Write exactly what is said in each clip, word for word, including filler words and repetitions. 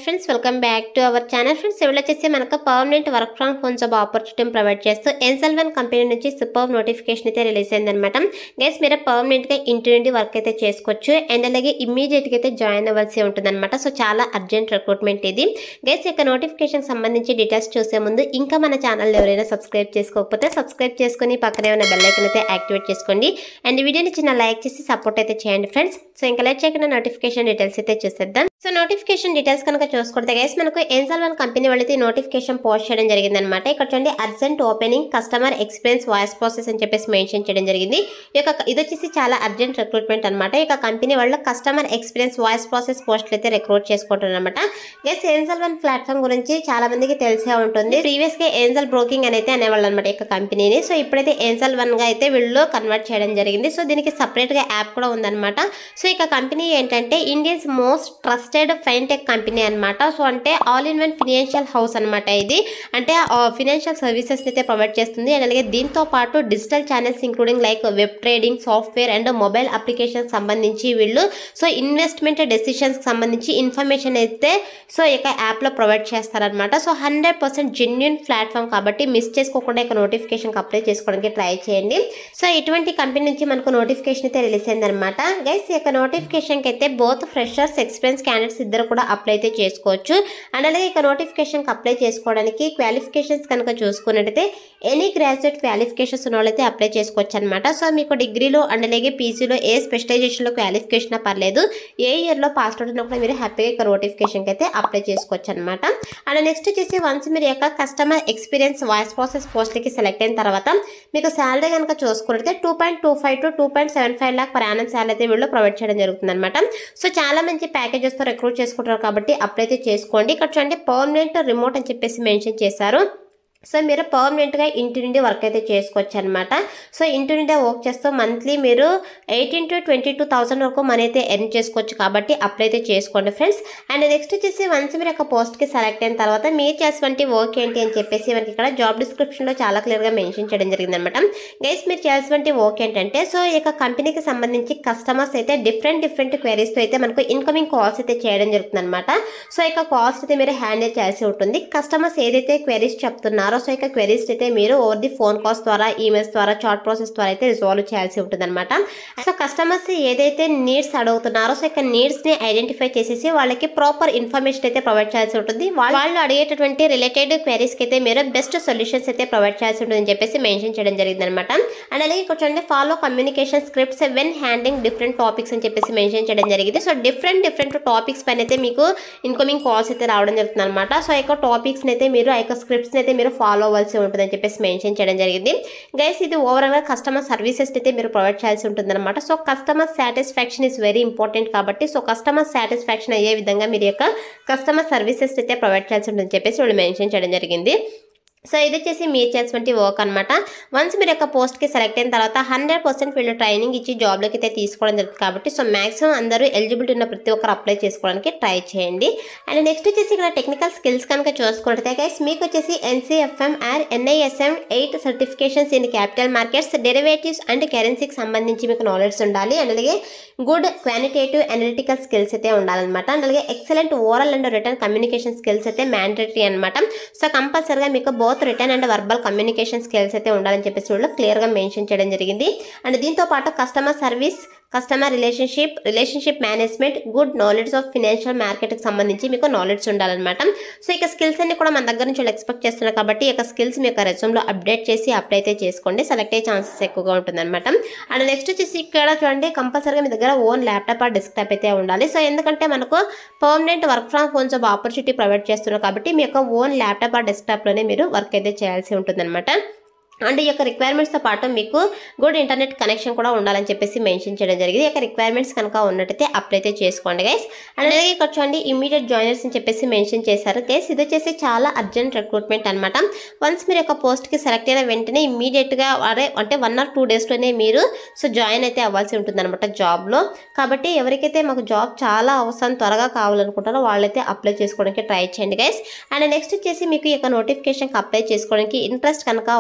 Friends welcome back to our channel friends ఇవాళ వచ్చేసి మనకు permanent work from home job opportunity provide చేస్తూ Angel One company నుంచి super notification అయితే release అయిందనమాట. గైస్ మీరు పర్మనెంట్గా ఇంటి నుండి వర్క్ అయితే చేసుకోవచ్చు అండ్ అలాగే ఇమ్మీడియట్గా అయితే జాయిన్ అవ్వాల్సి ఉంటుందన్నమాట. సో చాలా అర్జెంట్ రిక్రూట్మెంట్ ఇది. గైస్ యొక్క నోటిఫికేషన్ సంబంధించి డీటెయిల్స్ చూసే ముందు ఇంకా మన ఛానల్ ఎవరైనా సబ్స్క్రైబ్ చేసుకోకపోతే సబ్స్క్రైబ్ చేసుకుని పక్కనే ఉన్న బెల్ ఐకాన్ అయితే యాక్టివేట్ చేసుకోండి అండ్ వీడియోని చిన్న లైక్ చేసి సపోర్ట్ అయితే చేయండి ఫ్రెండ్స్. సో ఇంకా లేట్ చేయకుండా నోటిఫికేషన్ డీటెయిల్స్ అయితే చూసేద్దాం. సో నోటిఫికేషన్ డీటెయిల్స్ కనుక చూసుకుంటే గైస్ మనకు ఎన్సెల్ వన్ కంపెనీ వాళ్ళైతే నోటిఫికేషన్ పోస్ట్ చేయడం జరిగింది అనమాట. ఇక్కడ చూడండి urgent opening customer experience voice process అని చెప్పేసి మెన్షన్ చేయడం జరిగింది. ఈ యొక్క ఇది వచ్చేసి చాలా అర్జెంట్ రిక్రూట్మెంట్ అనమాట. ఈ యొక్క కంపెనీ వాళ్ళు కస్టమర్ ఎక్స్పీరియన్స్ వాయిస్ ప్రాసెస్ పోస్టులు అయితే రిక్రూట్ చేసుకుంటారు అనమాట. గైస్ ఎన్సెల్ వన్ ప్లాట్ఫామ్ గురించి చాలా మందికి తెలిసే ఉంటుంది. ప్రీవియస్ గా ఎన్సెల్ బ్రోకింగ్ అని అయితే అనేవాళ్ళు అనమాట ఈ యొక్క కంపెనీని. సో ఇప్పుడైతే ఎన్సెల్ వన్ గా అయితే వీళ్ళు కన్వర్ట్ చేయడం జరిగింది. సో దీనికి సపరేట్ గా యాప్ కూడా ఉందన్నమాట. సో ఈ కంపెనీ ఏంటంటే Indians most trusted fintech company అనమాట. సో అంటే all in one financial house అనమాట. ఇది అంటే ఫినాన్షియల్ సర్వీసెస్ అయితే ప్రొవైడ్ చేస్తుంది అండ్ అలాగే దీంతో పాటు digital channels including like web trading software and mobile application సంబంధించి వీళ్ళు సో ఇన్వెస్ట్మెంట్ డెసిషన్స్ సంబంధించి ఇన్ఫర్మేషన్ అయితే సో ఈ యొక్క యాప్లో ప్రొవైడ్ చేస్తారనమాట. So hundred percent genuine platform కాబట్టి మిస్ చేసుకోకుండా ఇక నోటిఫికేషన్కి అప్లై చేసుకోవడానికి ట్రై చేయండి. సో ఇటువంటి కంపెనీ నుంచి మనకు నోటిఫికేషన్ అయితే రిలీజ్ అయిందనమాట. గైస్ ఈ యొక్క నోటిఫికేషన్కి అయితే బోత్ ఫ్రెషర్స్ ఎక్స్పీరియన్స్ క్యాండిడేట్స్ ఇద్దరు కూడా అప్లై అయితే చేసుకోవచ్చు అండ్ అలాగే ఇక నోటిఫికేషన్కి అప్లై చేసుకోవడానికి క్వాలిఫికేషన్స్ కనుక చూసుకున్నట్టయితే ఎనీ గ్రాడ్యుయేట్ క్వాలిఫికేషన్స్ ఉన్న వాళ్ళైతే అప్లై చేసుకోవచ్చు అనమాట. సో మీకు డిగ్రీలో అండ్ అలాగే పీజీలో ఏ స్పెషలైజేషన్లో క్వాలిఫికేషన్ పర్లేదు, ఏ ఇయర్లో పాస్ అవుట్ అయినా కూడా మీరు హ్యాపీగా ఇక నోటిఫికేషన్కి అయితే అప్లై చేసుకోవచ్చు అనమాట. అండ్ నెక్స్ట్ వచ్చేసి వన్స్ మీరు యొక్క కస్టమర్ ఎక్స్పీరియన్స్ వాయిస్ ప్రాసెస్ పోస్ట్లకి సెలెక్ట్ అయిన తర్వాత మీకు శాలరీ కనుక చూసుకున్నట్టయితే two point two five to two point seven five lakh per annum salary అయితే వీళ్ళు ప్రొవైడ్ చేయడం జరుగుతుంది అనమాట. సో చాలా మంచి ప్యాకేజెస్తో రిక్రూట్ చేసుకుంటారు కాబట్టి అప్లై అయితే చేసుకోండి. ఇక్కడ చూడండి పర్మనెంట్ రిమోట్ అని చెప్పేసి మెన్షన్ చేశారు. సో మీరు పర్మనెంట్గా ఇంటి నుండి వర్క్ అయితే చేసుకోవచ్చు అనమాట. సో ఇంటి నుండి వర్క్ చేస్తూ మంత్లీ మీరు eighteen to twenty two thousand వరకు మనీ అయితే ఎర్న్ చేసుకోవచ్చు కాబట్టి అప్లై అయితే చేసుకోండి ఫ్రెండ్స్. అండ్ నెక్స్ట్ వచ్చేసి వన్స్ మీరు యొక్క పోస్ట్కి సెలెక్ట్ అయిన తర్వాత మీరు చేసేటువంటి వర్క్ ఏంటి అని చెప్పేసి మనకి ఇక్కడ జాబ్ డిస్క్రిప్షన్లో చాలా క్లియర్గా మెన్షన్ చేయడం జరిగింది అనమాట. గైస్ మీరు చేయాల్సినటువంటి వర్క్ ఏంటంటే సో ఈ యొక్క కంపెనీకి సంబంధించి కస్టమర్స్ అయితే డిఫరెంట్ డిఫరెంట్ క్వైరీస్తో అయితే మనకు ఇన్కమింగ్ కాల్స్ అయితే చేయడం జరుగుతుంది అనమాట. సో ఈ యొక్క కాల్స్ అయితే మీరు హ్యాండిల్ చేయాల్సి ఉంటుంది. కస్టమర్స్ ఏదైతే క్వైరీస్ చెప్తున్నారో సో ఇక క్వెరీస్ అయితే మీరు ఓవర్ ది ఫోన్ కాల్స్ ద్వారా ఈమెయిల్స్ ద్వారా చాట్ ప్రాసెస్ ద్వారా అయితే రిజాల్వ్ చేయాల్సి ఉంటుంది అనమాట. సో కస్టమర్స్ ఏదైతే నీడ్స్ అడుగుతున్నారో సో ఇక నీడ్స్ ని ఐడెంటిఫై చేసేసి వాళ్ళకి ప్రాపర్ ఇన్ఫర్మేషన్ అయితే ప్రొవైడ్ చేయాల్సి ఉంటుంది. వాళ్ళు అడిగేటటువంటి రిలేటెడ్ క్వెరీస్ కి అయితే మీరు బెస్ట్ సొల్యూషన్స్ అయితే ప్రొవైడ్ చేయాల్సి ఉంటుంది అని చెప్పేసి మెన్షన్ చేయడం జరిగింది అనమాట. అండ్ అలాగే కొంచెం follow communication scripts when handing different topics అని చెప్పేసి మెన్షన్ చేయడం జరిగింది. సో డిఫరెంట్ డిఫరెంట్ టాపిక్స్ పైన అయితే మీకు ఇన్కమింగ్ కాల్స్ అయితే రావడం జరుగుతుంది అనమాట. సో ఆ యొక్క టాపిక్స్ అయితే మీరు ఆ యొక్క స్క్రిప్ట్స్ అయితే మీరు ఫాలో అవ్వాల్సి ఉంటుందని చెప్పేసి మెన్షన్ చేయడం జరిగింది. గైస్ ఇది ఓవరాల్ గా కస్టమర్ సర్వీసెస్ అయితే మీరు ప్రొవైడ్ చేయాల్సి ఉంటుంది అనమాట. So customer satisfaction is very important కాబట్టి సో కస్టమర్ సాటిస్ఫాక్షన్ అయ్యే విధంగా మీరు యొక్క కస్టమర్ సర్వీసెస్ అయితే ప్రొవైడ్ చేయాల్సి ఉంటుందని చెప్పేసి వాళ్ళు మెన్షన్ చేయడం జరిగింది. సో ఇది వచ్చేసి మీరు చేసినటువంటి వర్క్ అనమాట. వన్స్ మీరు యొక్క పోస్ట్కి సెలెక్ట్ అయిన తర్వాత హండ్రెడ్ పర్సెంట్ వీళ్ళు ట్రైనింగ్ ఇచ్చి జాబ్లోకి అయితే తీసుకోవడం జరుగుతుంది కాబట్టి సో మాక్సిమం అందరూ ఎలిజిబిలిటీ ఉన్న ప్రతి ఒక్కరు అప్లై చేసుకోవడానికి ట్రై చేయండి. అండ్ నెక్స్ట్ వచ్చేసి ఇక్కడ టెక్నికల్ స్కిల్స్ కనుక చూసుకుంటే గైస్ మీకు వచ్చేసి NCFM or NISM eight certifications in capital markets derivatives and కరెన్సీకి సంబంధించి మీకు నాలెడ్జ్ ఉండాలి అండ్ అలాగే గుడ్ క్వాంటిటేటివ్ అనలిటికల్ స్కిల్స్ అయితే ఉండాలన్నమాట. అండ్ అలాగే excellent oral and written communication skills అయితే మ్యాండేటరీ అనమాట. సో కంపల్సరీగా మీకు both written and verbal communication skills అయితే ఉండాలని చెప్పేసి వాళ్ళు క్లియర్గా మెన్షన్ చేయడం జరిగింది. అండ్ దీంతో పాటు customer service customer relationship relationship management good knowledge of financial మార్కెట్కి సంబంధించి మీకు నాలెడ్జ్ ఉండాలన్నమాట. సో ఇక స్కిల్స్ అన్ని కూడా మన దగ్గర నుంచి వాళ్ళు ఎక్స్పెక్ట్ చేస్తున్నారు కాబట్టి ఈ యొక్క స్కిల్స్ మీ యొక్క రెజ్యూమ్లో అప్డేట్ చేసి అప్లై అయితే చేసుకోండి. సెలెక్ట్ అయ్యే ఛాన్సెస్ ఎక్కువగా ఉంటుందన్నమాట. అండ్ నెక్స్ట్ వచ్చేసి ఇక్కడ చూడండి కంపల్సరీగా మీ దగ్గర ఓన్ ల్యాప్టాప్ ఆర్ డెస్క్టాప్ అయితే ఉండాలి. సో ఎందుకంటే మనకు permanent work from home job opportunity provide చేస్తున్నారు కాబట్టి మీ యొక్క ఓన్ ల్యాప్టాప్ ఆర్ డెస్క్టాప్లోనే మీరు వర్క్ అయితే చేయాల్సి ఉంటుందన్నమాట. అండ్ ఈ యొక్క రిక్వైర్మెంట్స్తో పాటు మీకు గుడ్ ఇంటర్నెట్ కనెక్షన్ కూడా ఉండాలని చెప్పేసి మెన్షన్ చేయడం జరిగింది. ఈ యొక్క రిక్వైర్మెంట్స్ కనుక ఉన్నట్టయితే అప్లై అయితే చేసుకోండి గైస్. అండ్ అలాగే ఇక్కడ చూడండి ఇమీడియట్ జాయినర్స్ అని చెప్పేసి మెన్షన్ చేశారు గైస్. ఇది వచ్చేసి చాలా అర్జెంట్ రిక్రూట్మెంట్ అనమాట. వన్స్ మీరు యొక్క పోస్ట్కి సెలెక్ట్ అయిన వెంటనే ఇమీడియట్గా అరే అంటే వన్ ఆర్ టూ డేస్లోనే మీరు సో జాయిన్ అయితే అవ్వాల్సి ఉంటుంది అనమాట జాబ్లో. కాబట్టి ఎవరికైతే మాకు జాబ్ చాలా అవసరం త్వరగా కావాలనుకుంటారో వాళ్ళైతే అప్లై చేసుకోవడానికి ట్రై చేయండి గైస్. అండ్ నెక్స్ట్ వచ్చేసి మీకు ఈ యొక్క నోటిఫికేషన్కి అప్లై చేసుకోవడానికి ఇంట్రెస్ట్ కనుక ఉన్నట్టయితే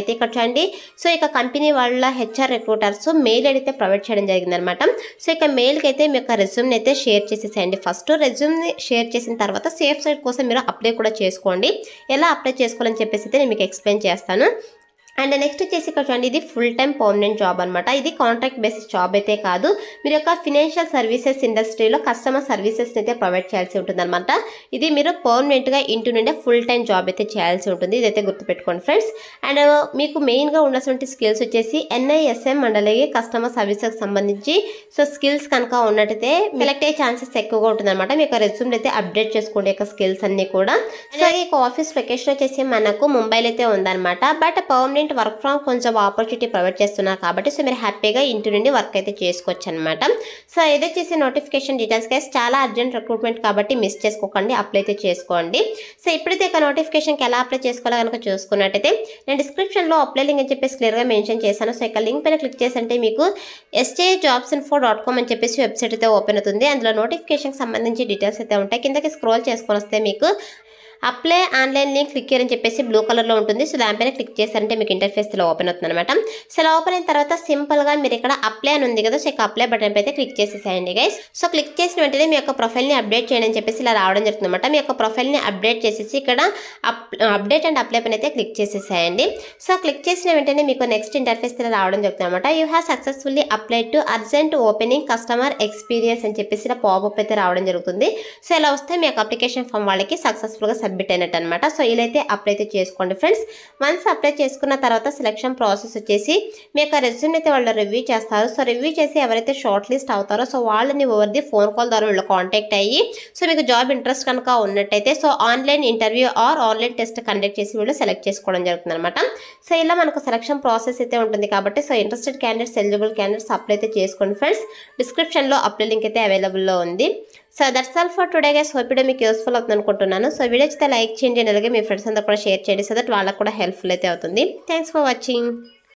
అయితే ఇక్కడ చూడండి సో ఇక కంపెనీ వాళ్ళ హెచ్ఆర్ రిక్రూటర్స్ మెయిల్ అయితే ప్రొవైడ్ చేయడం జరిగిందనమాట. సో ఇక మెయిల్కి అయితే మీ యొక్క రెజ్యూమ్ని అయితే షేర్ చేసేసేయండి. ఫస్ట్ రెజ్యూమ్ని షేర్ చేసిన తర్వాత సేఫ్ సైడ్ కోసం మీరు అప్లై కూడా చేసుకోండి. ఎలా అప్లై చేసుకోవాలని చెప్పేసి అయితే నేను మీకు ఎక్స్ప్లెయిన్ చేస్తాను. అండ్ నెక్స్ట్ వచ్చేసి ఇక్కడ చూడండి ఇది ఫుల్ టైం పర్మనెంట్ జాబ్ అనమాట. ఇది కాంట్రాక్ట్ బేసిస్ జాబ్ అయితే కాదు. మీరు యొక్క ఫినాన్షియల్ సర్వీసెస్ ఇండస్ట్రీలో కస్టమర్ సర్వీసెస్ని అయితే ప్రొవైడ్ చేయాల్సి ఉంటుంది అనమాట. ఇది మీరు పర్మనెంట్గా ఇంటి నుండే ఫుల్ టైం జాబ్ అయితే చేయాల్సి ఉంటుంది. ఇదైతే గుర్తుపెట్టుకోండి ఫ్రెండ్స్. అండ్ మీకు మెయిన్గా ఉండాల్సిన స్కిల్స్ వచ్చేసి ఎన్ఐఎస్ఎం అండ్ అలాగే కస్టమర్ సర్వీసెస్ సంబంధించి సో స్కిల్స్ కనుక ఉన్నట్టయితే సెలెక్ట్ అయ్యే ఛాన్సెస్ ఎక్కువగా ఉంటుంది అనమాట. మీ యొక్క రెజ్యూమ్ అయితే అప్డేట్ చేసుకోండి యొక్క స్కిల్స్ అన్ని కూడా. అలాగే ఇక ఆఫీస్ లొకేషన్ వచ్చేసి మనకు ముంబైలో అయితే ఉందన్నమాట. But permanent work from home job opportunity provide చేస్తున్నారు కాబట్టి సో మీరు హ్యాపీగా ఇంటి నుండి వర్క్ అయితే చేసుకోవచ్చు అనమాట. సో ఇది వచ్చేసి నోటిఫికేషన్ డీటెయిల్స్ గైస్ చాలా అర్జెంట్ రిక్రూట్మెంట్ కాబట్టి మిస్ చేసుకోకండి, అప్లై అయితే చేసుకోండి. సో ఇప్పుడైతే ఇక నోటిఫికేషన్కి ఎలా అప్లై చేసుకోవాలో కనుక చూసుకున్నట్టయితే నేను డిస్క్రిప్షన్లో అప్లై లింక్ అని చెప్పేసి క్లియర్గా మెన్షన్ చేశాను. సో ఇక లింక్ పైన క్లిక్ చేసి అంటే మీకు SJ jobs info dot com అని చెప్పేసి వెబ్సైట్ అయితే ఓపెన్ అవుతుంది. అందులో నోటిఫికేషన్కి సంబంధించి డీటెయిల్స్ అయితే ఉంటాయి. కిందకి స్క్రోల్ చేసుకొని వస్తే మీకు అప్లై ఆన్లైన్ లింక్ క్లిక్ అని చెప్పేసి బ్లూ కలర్లో ఉంటుంది. సో దానిపైన క్లిక్ చేశారంటే మీకు ఇంటర్ఫేస్లో ఓపెన్ అవుతుంది అనమాట. సో ఇలా ఓపెన్ అయిన తర్వాత సింపుల్గా మీరు ఇక్కడ అప్లై అని ఉంది కదా, సో ఇక అప్లై బటన్ పై అయితే క్లిక్ చేసేసేయండి గైస్. సో క్లిక్ చేసిన వెంటనే మీ యొక్క ప్రొఫైల్ని అప్డేట్ చేయండి అని చెప్పేసి ఇలా రావడం జరుగుతుంది అనమాట. మీ యొక్క ప్రొఫైల్ని అప్డేట్ చేసేసి ఇక్కడ అప్డేట్ అండ్ అప్లై పైన అయితే క్లిక్ చేసేసేయండి. సో క్లిక్ చేసిన వెంటనే మీకు నెక్స్ట్ ఇంటర్ఫేస్ ఇలా రావడం జరుగుతుంది అనమాట. You have successfully applied to urgent opening customer experience అని చెప్పేసి ఇలా పాపప్ అయితే రావడం జరుగుతుంది. సో ఇలా వస్తే మీ యొక్క అప్లికేషన్ ఫామ్ వాళ్ళకి సక్సెస్ఫుల్గా సబ్మిట్ అయినట్టు అనమాట. సో ఇలా అయితే అప్లై అయితే చేసుకోండి ఫ్రెండ్స్. వన్స్ అప్లై చేసుకున్న తర్వాత సెలక్షన్ ప్రాసెస్ వచ్చేసి మీ యొక్క రెజ్యూమ్ అయితే వాళ్ళు రివ్యూ చేస్తారు. సో రివ్యూ చేసి ఎవరైతే షార్ట్ లిస్ట్ అవుతారో సో వాళ్ళని ఎవరిది ఫోన్ కాల్ ద్వారా వీళ్ళు కాంటాక్ట్ అయ్యి సో మీకు జాబ్ ఇంట్రెస్ట్ కనుక ఉన్నట్టయితే so online interview or online test conduct చేసి వీళ్ళు సెలెక్ట్ చేసుకోవడం జరుగుతుంది అనమాట. సో ఇలా మనకు సెలక్షన్ ప్రాసెస్ అయితే ఉంటుంది కాబట్టి so interested candidates eligible candidates apply అయితే చేసుకోండి ఫ్రెండ్స్. డిస్క్రిప్షన్లో అప్లై లింక్ అయితే అవైలబుల్లో ఉంది. So that's all for today guys. Hope video మీకు యూస్ఫుల్ అవుతుంది అనుకుంటున్నాను. సో వీడియో అయితే లైక్ చేయండి, అలాగే మీ ఫ్రెండ్స్ అందరూ కూడా షేర్ చేయండి సో దట్ వాళ్ళకు కూడా హెల్ప్ఫుల్ అయితే అవుతుంది. Thanks for watching.